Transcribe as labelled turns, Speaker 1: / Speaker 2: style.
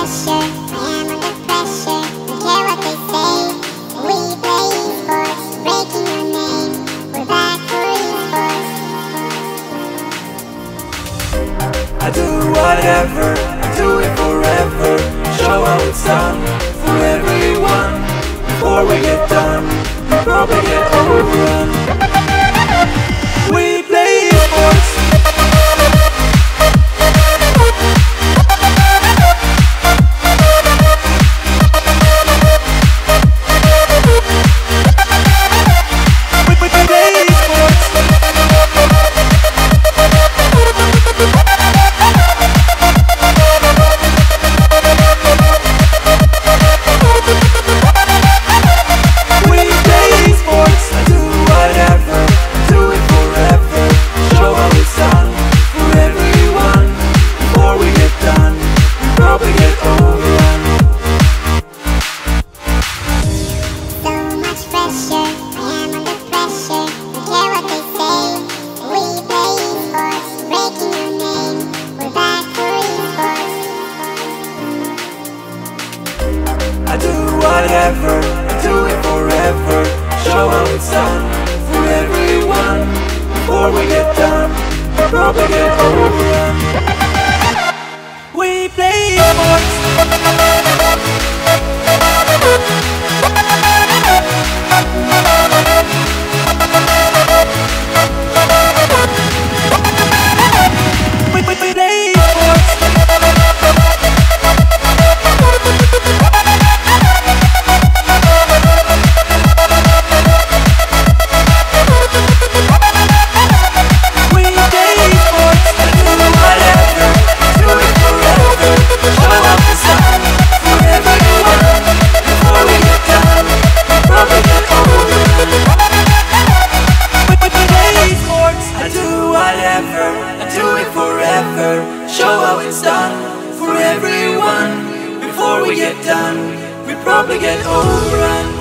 Speaker 1: pressure, I am under pressure. Don't care what they say. We play esports, breaking your name. We're back for esports.
Speaker 2: I do whatever, I do it forever. Show how it's done for everyone. Before we get done, we probably get overrun. We play esports. I do whatever, I do it forever. Show how it's done for everyone. Before we get done, we probably get overrun. We play esports. Show how it's done for everyone. Before we get done, we probably get overrun.